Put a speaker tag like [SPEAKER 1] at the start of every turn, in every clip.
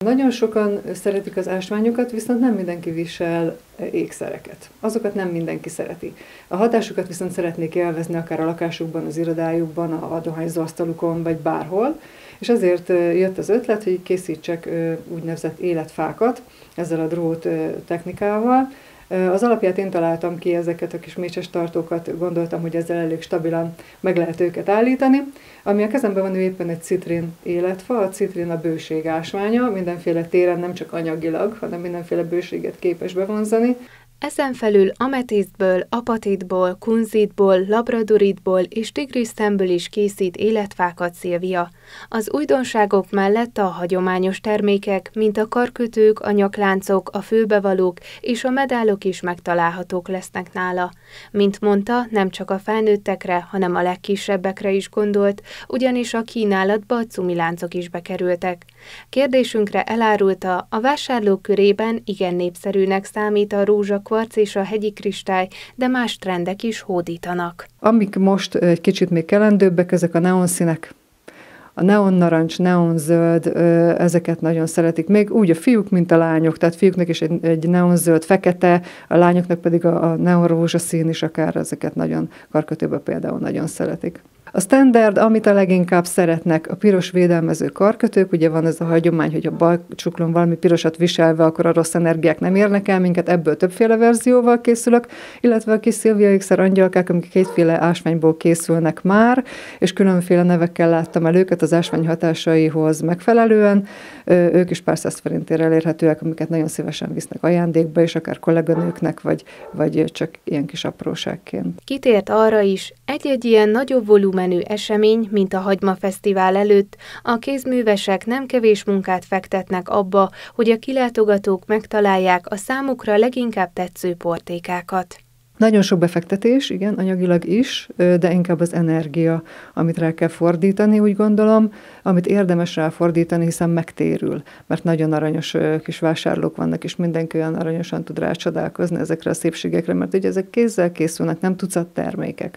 [SPEAKER 1] Nagyon sokan szeretik az ásványokat, viszont nem mindenki visel ékszereket. Azokat nem mindenki szereti. A hatásukat viszont szeretnék élvezni akár a lakásukban, az irodájukban, a dohányzó asztalukon, vagy bárhol. És ezért jött az ötlet, hogy készítsek úgynevezett életfákat ezzel a drót technikával. Az alapját én találtam ki, ezeket a kis mécses tartókat, gondoltam, hogy ezzel elég stabilan meg lehet őket állítani. Ami a kezemben van, ő éppen egy citrin életfa, a citrin a bőség ásványa, mindenféle téren, nem csak anyagilag, hanem mindenféle bőséget képes bevonzani.
[SPEAKER 2] Ezen felül ametisztből, apatitból, kunzitból, labradoritból és tigrisztemből is készít életfákat Szilvia. Az újdonságok mellett a hagyományos termékek, mint a karkötők, a nyakláncok, a fülbevalók és a medálok is megtalálhatók lesznek nála. Mint mondta, nem csak a felnőttekre, hanem a legkisebbekre is gondolt, ugyanis a kínálatba a cumiláncok is bekerültek. Kérdésünkre elárulta, a vásárlók körében igen népszerűnek számít a rózsakvarc és a hegyi kristály, de más trendek is hódítanak.
[SPEAKER 1] Amik most egy kicsit még kelendőbbek, ezek a neonszínek. A neonnarancs, neonzöld, ezeket nagyon szeretik. Még úgy a fiúk, mint a lányok, tehát fiúknak is egy neonzöld, fekete, a lányoknak pedig a neonrózsaszín is akár, ezeket nagyon karkötőben például nagyon szeretik. A standard, amit a leginkább szeretnek, a piros védelmező karkötők, ugye van ez a hagyomány, hogy a bal csuklón valami pirosat viselve, akkor a rossz energiák nem érnek el minket, ebből többféle verzióval készülök, illetve a kis Szilvia ékszer angyalkák, amik kétféle ásványból készülnek már, és különféle nevekkel láttam el őket az ásvány hatásaihoz megfelelően, ők is pár száz forintért elérhetőek, amiket nagyon szívesen visznek ajándékba, és akár kolléganőknek, vagy csak ilyen kis apróságként.
[SPEAKER 2] Kitért arra is, egy-egy ilyen nagyobb volumenű esemény, mint a Hagyma Fesztivál előtt, a kézművesek nem kevés munkát fektetnek abba, hogy a kilátogatók megtalálják a számukra leginkább tetsző portékákat.
[SPEAKER 1] Nagyon sok befektetés, igen, anyagilag is, de inkább az energia, amit rá kell fordítani, úgy gondolom, amit érdemes rá fordítani, hiszen megtérül, mert nagyon aranyos kis vásárlók vannak, és mindenki olyan aranyosan tud rácsodálkozni ezekre a szépségekre, mert ugye ezek kézzel készülnek, nem tucat termékek.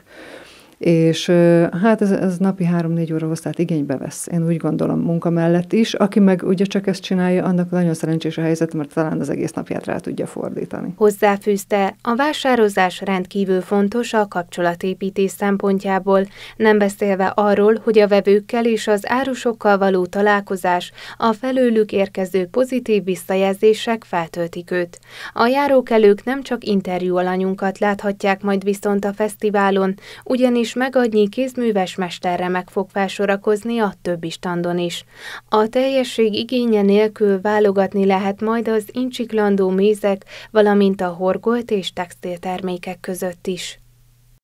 [SPEAKER 1] És hát ez napi 3-4 óra hosszát igénybe vesz, én úgy gondolom, munka mellett is. Aki meg ugye csak ezt csinálja, annak nagyon szerencsés a helyzet, mert talán az egész napját rá tudja fordítani.
[SPEAKER 2] Hozzáfűzte, a vásározás rendkívül fontos a kapcsolatépítés szempontjából, nem beszélve arról, hogy a vevőkkel és az árusokkal való találkozás, a felőlük érkező pozitív visszajelzések feltöltik őt. A járókelők nem csak interjú alanyunkat láthatják majd viszont a fesztiválon, ugyanis megadnyi kézműves mesterre meg fog felsorakozni a többi standon is. A teljesség igénye nélkül válogatni lehet majd az incsiklandó mézek, valamint a horgolt és textiltermékek között is.